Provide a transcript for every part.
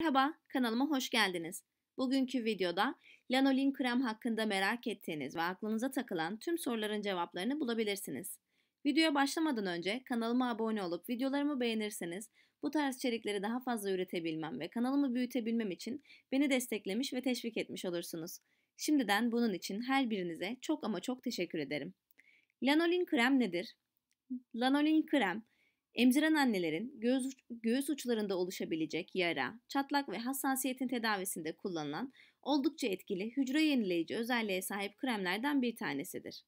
Merhaba, kanalıma hoş geldiniz. Bugünkü videoda lanolin krem hakkında merak ettiğiniz ve aklınıza takılan tüm soruların cevaplarını bulabilirsiniz. Videoya başlamadan önce kanalıma abone olup videolarımı beğenirseniz bu tarz içerikleri daha fazla üretebilmem ve kanalımı büyütebilmem için beni desteklemiş ve teşvik etmiş olursunuz. Şimdiden bunun için her birinize çok ama çok teşekkür ederim. Lanolin krem nedir? Lanolin krem, emziren annelerin göğüs uçlarında oluşabilecek yara, çatlak ve hassasiyetin tedavisinde kullanılan oldukça etkili hücre yenileyici özelliğe sahip kremlerden bir tanesidir.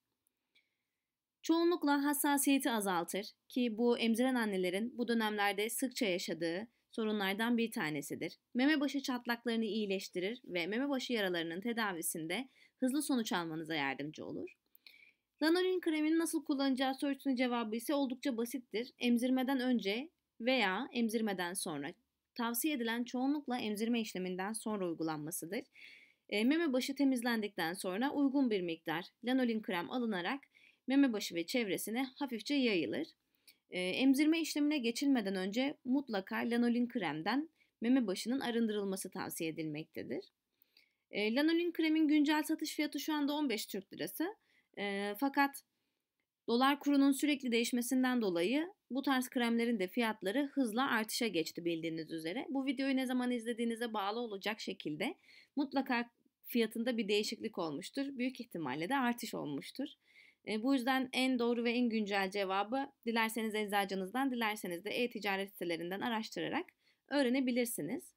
Çoğunlukla hassasiyeti azaltır ki bu emziren annelerin bu dönemlerde sıkça yaşadığı sorunlardan bir tanesidir. Meme başı çatlaklarını iyileştirir ve meme başı yaralarının tedavisinde hızlı sonuç almanıza yardımcı olur. Lanolin kremini nasıl kullanacağı sorusунun cevabı ise oldukça basittir. Emzirmeden önce veya emzirmeden sonra. Tavsiye edilen çoğunlukla emzirme işleminden sonra uygulanmasıdır. Meme başı temizlendikten sonra uygun bir miktar lanolin krem alınarak meme başı ve çevresine hafifçe yayılır. Emzirme işlemine geçilmeden önce mutlaka lanolin kremden meme başının arındırılması tavsiye edilmektedir. Lanolin kremin güncel satış fiyatı şu anda 15 Türk Lirası. Fakat dolar kurunun sürekli değişmesinden dolayı bu tarz kremlerin de fiyatları hızla artışa geçti bildiğiniz üzere. Bu videoyu ne zaman izlediğinize bağlı olacak şekilde mutlaka fiyatında bir değişiklik olmuştur. Büyük ihtimalle de artış olmuştur. Bu yüzden en doğru ve en güncel cevabı dilerseniz eczacınızdan, dilerseniz de e-ticaret sitelerinden araştırarak öğrenebilirsiniz.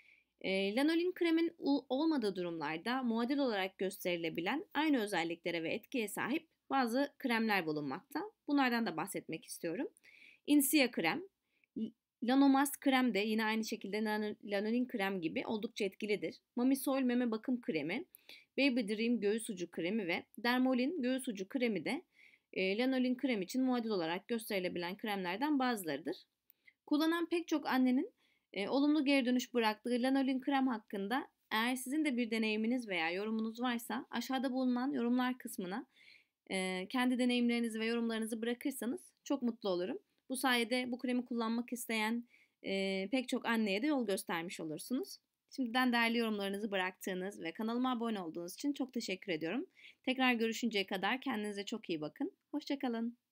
Lanolin kremin olmadığı durumlarda muadil olarak gösterilebilen aynı özelliklere ve etkiye sahip bazı kremler bulunmakta. Bunlardan da bahsetmek istiyorum. Insia krem, Lanomast krem de yine aynı şekilde lanolin krem gibi oldukça etkilidir. Mamisoil meme bakım kremi, Baby Dream göğüs ucu kremi ve Dermolin göğüs ucu kremi de lanolin krem için muadil olarak gösterilebilen kremlerden bazılarıdır. Kullanan pek çok annenin olumlu geri dönüş bıraktığı lanolin krem hakkında eğer sizin de bir deneyiminiz veya yorumunuz varsa aşağıda bulunan yorumlar kısmına kendi deneyimlerinizi ve yorumlarınızı bırakırsanız çok mutlu olurum. Bu sayede bu kremi kullanmak isteyen pek çok anneye de yol göstermiş olursunuz. Şimdiden değerli yorumlarınızı bıraktığınız ve kanalıma abone olduğunuz için çok teşekkür ediyorum. Tekrar görüşünceye kadar kendinize çok iyi bakın. Hoşça kalın.